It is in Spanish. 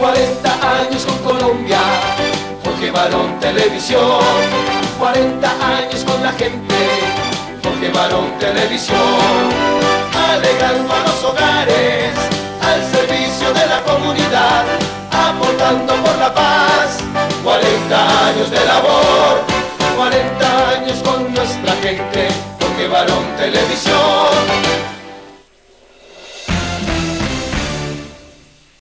40 años con Colombia, Jorge Barón Televisión. 40 años con la gente, Jorge Barón Televisión. Alegrando a los hogares, al servicio de la comunidad, aportando por la paz. 40 años de labor, 40 años con nuestra gente, Jorge Barón Televisión.